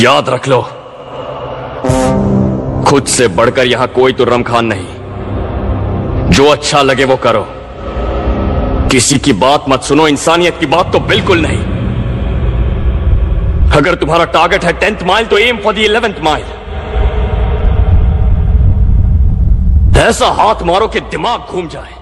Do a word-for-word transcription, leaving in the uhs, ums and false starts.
याद रख लो, खुद से बढ़कर यहां कोई तो रमखान नहीं। जो अच्छा लगे वो करो, किसी की बात मत सुनो, इंसानियत की बात तो बिल्कुल नहीं। अगर तुम्हारा टारगेट है टेंथ माइल तो aim for the eleventh mile. ऐसा हाथ मारो कि दिमाग घूम जाए।